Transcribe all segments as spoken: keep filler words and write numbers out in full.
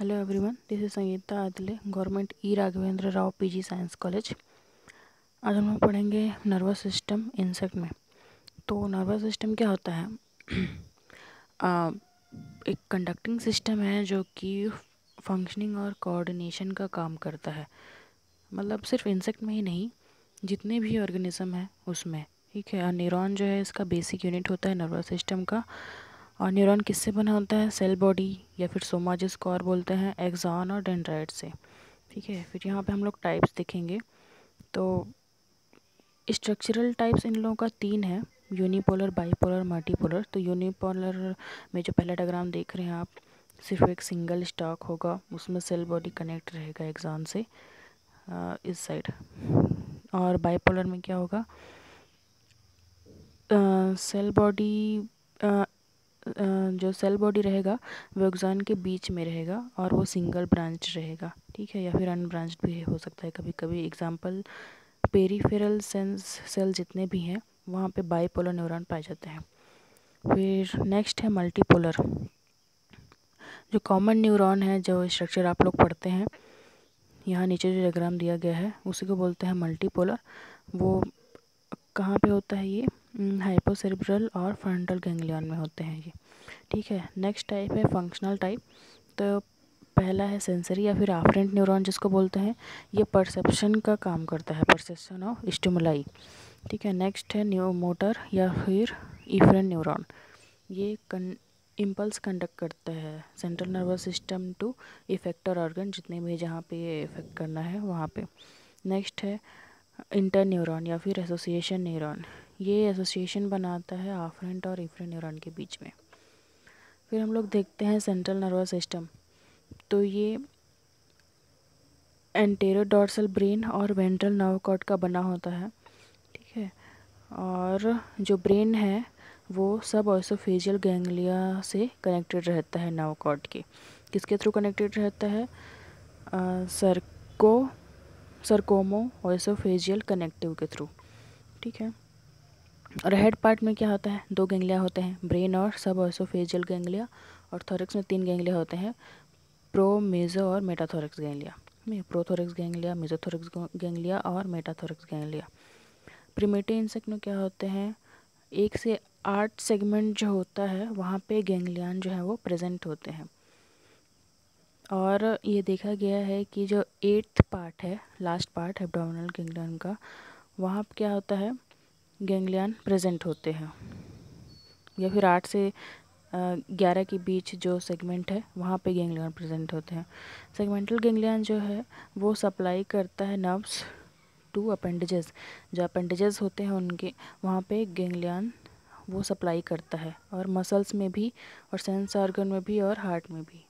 Hello everyone, this is Sangeeta Adle, government E Raghavendra Rao PG science college. आज हम लोग पढ़ेंगे नर्वस सिस्टम इंसेक्ट में। तो नर्वस सिस्टम क्या होता है? आ, एक कंडक्टिंग सिस्टम है जो कि फंक्शनिंग और कोऑर्डिनेशन का काम करता है। मतलब सिर्फ इंसेक्ट में ही नहीं, जितने भी ऑर्गेनिज्म है उसमें। ठीक है। और न्यूरॉन जो है इसका बेसिक यूनिट होता है नर्वस सिस्टम का। और न्यूरॉन किससे बना होता है? सेल बॉडी या फिर सोमा जिसको और बोलते हैं, एक्सॉन और डेंड्राइट से। ठीक है। फिर यहाँ पे हम लोग टाइप्स देखेंगे। तो स्ट्रक्चरल टाइप्स इन लोगों का तीन है, यूनिपोलर, बाईपोलर, मल्टीपोलर। तो यूनिपोलर में जो पहला डायग्राम देख रहे हैं आप, सिर्फ एक सिंगल स्टॉक होगा, उसमें सेल बॉडी कनेक्ट रहेगा एक्सॉन से आ, इस साइड। और बाईपोलर में क्या होगा? सेल बॉडी जो सेल बॉडी रहेगा वो एक्सॉन के बीच में रहेगा और वो सिंगल ब्रांच रहेगा। ठीक है। या फिर अनब्रांच्ड भी हो सकता है कभी कभी। एग्जांपल, पेरीफेरल सेंस सेल जितने भी हैं वहाँ पे बाईपोलर न्यूरॉन पाए जाते हैं। फिर नेक्स्ट है मल्टीपोलर। जो कॉमन न्यूरॉन है, जो स्ट्रक्चर आप लोग पढ़ते हैं, यहाँ नीचे जो डायग्राम दिया गया है उसी को बोलते हैं मल्टीपोलर। वो कहाँ पे होता है? ये हाइपोसेरेब्रल और फ्रंटल गैंग्लियन में होते हैं ये। ठीक है। नेक्स्ट टाइप है फंक्शनल टाइप। तो पहला है सेंसरी या फिर आफ्रेंट न्यूरॉन जिसको बोलते हैं। ये परसेप्शन का काम करता है, परसेप्शन ऑफ स्टिमुलाई। ठीक है। नेक्स्ट है न्यू मोटर या फिर इफरेंट न्यूरॉन। ये कन इम्पल्स कंडक्ट करता है central nervous system to effector organ, जितने भी जहाँ पे ये इफेक्ट करना है वहाँ पे। नेक्स्ट है इंटर न्यूरॉन या फिर एसोसिएशन न्यूरॉन। ये एसोसिएशन बनाता है आफ्रेंट और इफरेंट न्यूरॉन के बीच में। फिर हम लोग देखते हैं सेंट्रल नर्वस सिस्टम। तो ये एंटेरोडोर्सल ब्रेन और वेंट्रल नर्व कॉर्ड का बना होता है। ठीक है। और जो ब्रेन है वो सब ऑसोफेजियल गैंग्लिया से कनेक्टेड रहता है नर्व कॉर्ड के। किसके थ्रू कनेक्टेड रहता है? सर्को सर्कोमो ऑसोफेजियल कनेक्टिव के थ्रू। ठीक है। और हेड पार्ट में क्या होता है? दो गैंग्लिया होते हैं, ब्रेन और सब ऑसोफेजियल गैंग्लिया। और थोरैक्स में तीन गैंग्लिया होते हैं, प्रो, मेजो और मेटाथोरैक्स गैंग्लिया में। प्रोथोरैक्स गैंग्लिया, मेजोथोरैक्स गैंग्लिया और मेटाथोरैक्स गैंग्लिया। प्रिमेटिव इंसेक्ट में क्या होते हैं? एक से आठ सेगमेंट जो होता है वहाँ पे गैंग्लियन जो है वो प्रेजेंट होते हैं। और ये देखा गया है कि जो एट्थ पार्ट है, लास्ट पार्ट एब्डोमिनल गैंग्लियन का, वहाँ पे क्या होता है? गैंग्लियन प्रेजेंट होते हैं। या फिर आठ से ग्यारह के बीच जो सेगमेंट है वहाँ पे गैंग्लियन प्रेजेंट होते हैं। सेगमेंटल गैंग्लियन जो है वो सप्लाई करता है नर्व्स टू अपेंडेजेस। जो अपेंडेजेस होते हैं उनके वहाँ पे गैंग्लियन वो सप्लाई करता है, और मसल्स में भी और सेंस ऑर्गन में भी और हार्ट में भी।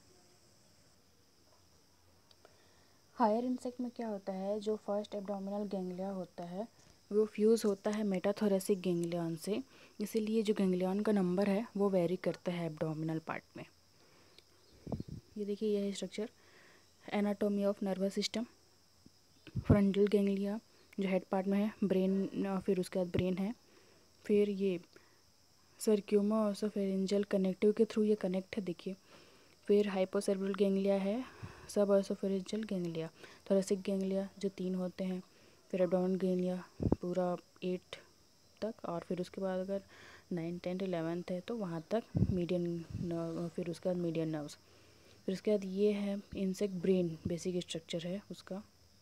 हायर इंसेक्ट में क्या होता है? जो फर्स्ट एब्डोमिनल गैंग्लिया होता है वो फ्यूज़ होता है मेटाथोरेसिक गैंग्लियन से, इसीलिए जो गैंग्लियन का नंबर है वो वेरी करता है एब्डोमिनल पार्ट में। ये देखिए, यह है structure, anatomy of nervous system. Frontal ganglia जो हेड पार्ट में है, ब्रेन, फिर उसके बाद ब्रेन है। फिर ये सर्क्यूमा ऑसोफेरेंजियल कनेक्टिव के थ्रू ये कनेक्ट है, देखिए। फिर हाइपोसेरेब्रल गैंग्लिया है, सब ऑसोफेरेंजियल गैंग्लिया। थोरेसिक गैंग्लिया जो तीन होते हैं। फिर एब्डोमिनल गैंग्लिया पूरा एट तक। और फिर उसके बाद अगर नाइन, टेंथ, इलेवेंथ है तो वहाँ तक मीडियन नर्व। फिर उसके बाद मीडियन नर्व्स। फिर उसके बाद ये है इंसेक्ट ब्रेन, बेसिक स्ट्रक्चर है उसका।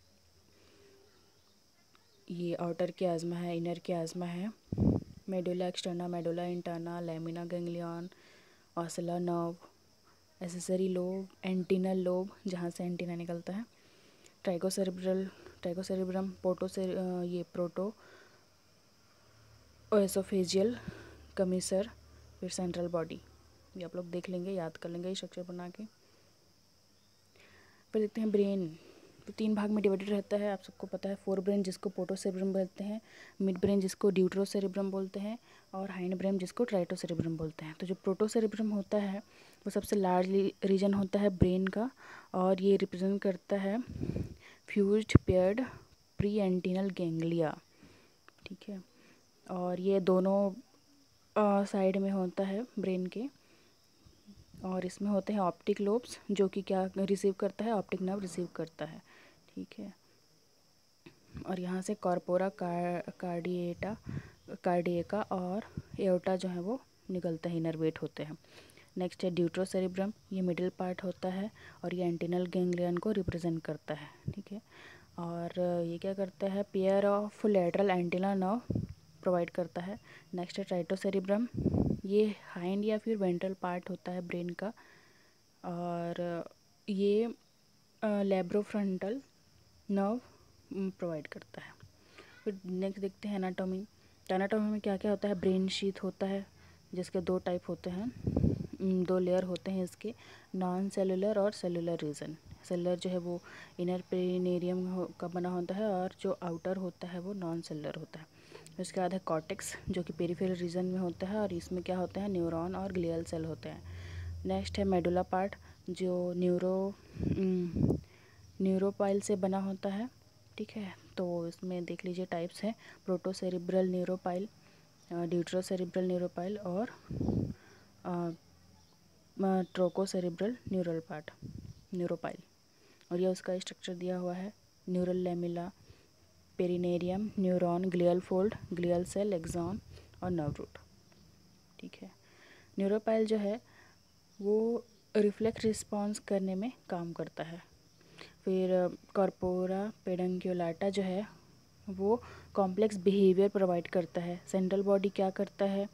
ये आउटर के आज़मा है, इनर के आज़मा है, medulla externa, medulla interna, lamina ganglion, ocellar nerve, accessory lobe, antennal lobe जहाँ से एंटीना निकलता है, ट्राइकोसेरेब्रल, ट्राइकोसेरेब्रम, पोटो से ये प्रोटो ओएसोफेजियल कमीसर, फिर सेंट्रल बॉडी। ये आप लोग देख लेंगे, याद कर लेंगे ये स्ट्रक्चर बना के। फिर देखते हैं ब्रेन। तो तीन भाग में डिवाइडेड रहता है, आप सबको पता है। फोर ब्रेन जिसको पोटोसेरेब्रम बोलते हैं, मिड ब्रेन जिसको ड्यूटरोसेरेब्रम बोलते हैं, और हाइंड ब्रेन जिसको ट्राइटोसेरेब्रम बोलते हैं। तो जो प्रोटोसेरेब्रम होता है वो सबसे लार्ज रीजन होता है ब्रेन का, और ये रिप्रेजेंट करता है fused paired pre antennal ganglia. ठीक है। और ये दोनों साइड में होता है ब्रेन के। और इसमें होते हैं ऑप्टिक लोब्स जो कि क्या रिसीव करता है, ऑप्टिक नर्व रिसीव करता है, ठीक है। और यहाँ से कॉर्पोरा कार कार्डिएटा कार्डिएका और एओर्टा जो है वो निकलते हैं, इनर्वेट होते हैं। नेक्स्ट है ड्यूट्रोसेरिब्रम, ये मिडिल पार्ट होता है और ये एंटिनल गैंग्लियन को रिप्रेजेंट करता है, ठीक है। और ये क्या करता है, pair of lateral antennal nerve provide करता है। नेक्स्ट है ट्राइटोसेरिब्रम, ये हाइंड या फिर वेंट्रल पार्ट होता है ब्रेन का, और ये लैब्रोफ्रंटल नर्व प्रोवाइड करता है। फिर नेक्स्ट देखते हैं एनाटॉमी। एनाटॉमी में क्या क्या होता है, ब्रेन शीथ होता है जिसके दो टाइप होते हैं, दो लेयर होते हैं इसके, नॉन सेलुलर और सेलुलर रीजन। सेलुलर जो है वो इनर पेरिनेरियम का बना होता है और जो आउटर होता है वो नॉन सेलुलर होता है। उसके बाद है कॉर्टेक्स जो कि पेरिफेरल रीजन में होता है और इसमें क्या होता है, न्यूरॉन और ग्लियल सेल होते हैं। नेक्स्ट है मेडुला पार्ट जो न्यूरो न्यूरोपाइल से बना होता है, ठीक है। तो इसमें देख लीजिए टाइप्स हैं, प्रोटोसेरिब्रल न्यूरोपाइल, ड्यूट्रोसेरिब्रल न्यूरोपाइल और ट्रोकोसेरिब्रल न्यूरल पार्ट न्यूरोपाइल। और ये उसका स्ट्रक्चर दिया हुआ है, neural lamella, perineurium, neuron, glial fold, glial cell, axon और नर्व रूट, ठीक है। न्यूरोपाइल जो है वो रिफ्लेक्स रिस्पॉन्स करने में काम करता है। फिर कॉर्पोरा पेडंक्युलाटा जो है वो कॉम्प्लेक्स बिहेवियर प्रोवाइड करता है। सेंट्रल बॉडी क्या करता है,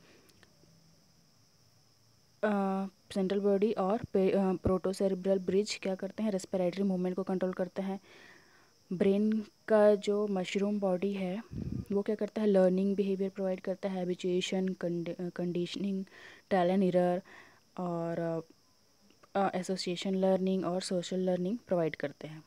सेंट्रल बॉडी और प्रोटोसेरिब्रल ब्रिज क्या करते हैं, रेस्पिरेटरी मूवमेंट को कंट्रोल करते हैं। ब्रेन का जो मशरूम बॉडी है वो क्या करता है, लर्निंग बिहेवियर प्रोवाइड करता है, habituation, conditioning, trial and error और एसोसिएशन लर्निंग और सोशल लर्निंग प्रोवाइड करते हैं।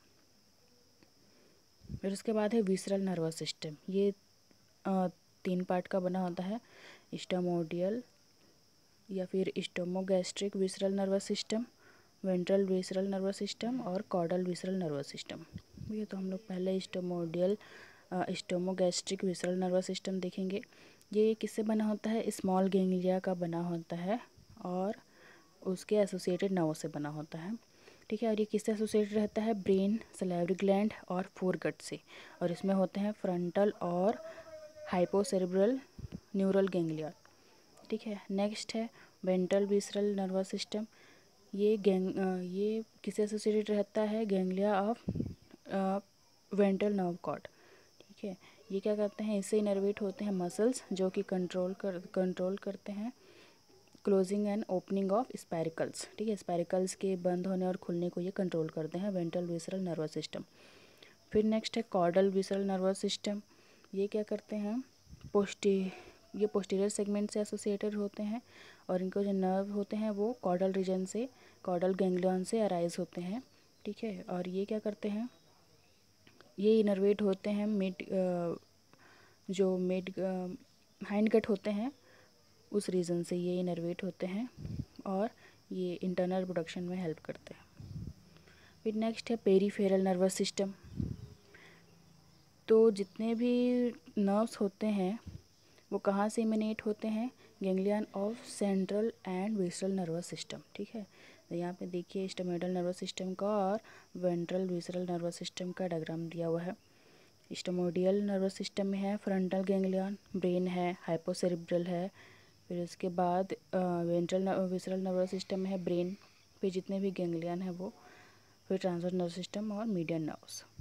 फिर उसके बाद है विसरल नर्वस सिस्टम, ये आ, तीन पार्ट का बना होता है, स्टोमोडियल या फिर stomogastric visceral nervous system, ventral visceral nervous system और कॉर्डल विसरल नर्वस सिस्टम। ये तो हम लोग पहले stomodeal stomogastric visceral nervous system देखेंगे। ये किससे बना होता है, स्मॉल गैंग्लिया का बना होता है और उसके एसोसिएटेड नर्व से बना होता है, ठीक है। और ये किससे एसोसिएटेड रहता है, ब्रेन, सलाइवरी ग्लैंड और फोरगट से, और इसमें होते हैं फ्रंटल और हाइपोसेरेब्रल न्यूरल गैंग्लिया, ठीक है। नेक्स्ट है वेंट्रल विसरल नर्वस सिस्टम, ये गैंग ये किससे एसोसिएटेड रहता है, ganglia of ventral nerve cord, ठीक है। ये क्या करते हैं, इससे इनर्वेट होते हैं मसल्स जो कि कंट्रोल कर कंट्रोल करते हैं closing and opening of spiracles, ठीक है। स्पाइरिकल्स के बंद होने और खुलने को ये कंट्रोल करते हैं, वेंट्रल विसरल नर्वस सिस्टम। फिर नेक्स्ट है कॉर्डल विसरल नर्वस सिस्टम, ये क्या करते हैं, पोस्टी ये पोस्टीरियर सेगमेंट से एसोसिएटेड होते हैं और इनको जो नर्व होते हैं वो कॉर्डल रीजन से, कॉर्डल गैंग्लियन से अराइज होते हैं, ठीक है। और ये क्या करते हैं, ये इनर्वेट होते हैं मिड जो मिड हाइंड गट होते हैं उस रीज़न से ये इनर्वेट होते हैं और ये इंटरनल प्रोडक्शन में हेल्प करते हैं। फिर नेक्स्ट है पेरीफेरल नर्वस सिस्टम, तो जितने भी नर्व्स होते हैं वो कहाँ से इमिनेट होते हैं, ganglion of central and visceral nervous system, ठीक है। तो यहाँ पे देखिए स्टोमेडल नर्वस सिस्टम का और वेंट्रल विसरल नर्वस सिस्टम का डायग्राम दिया हुआ है। स्टोमोडियल नर्वस सिस्टम में है फ्रंटल गैंग्लियन, ब्रेन है, हाइपोसेरिब्रल है, फिर उसके बाद वेंट्रल विसरल नर्वस सिस्टम में है ब्रेन, फिर जितने भी गैंग्लियन है वो, फिर ट्रांसवर्स नर्वस सिस्टम और मीडियन नर्व्स।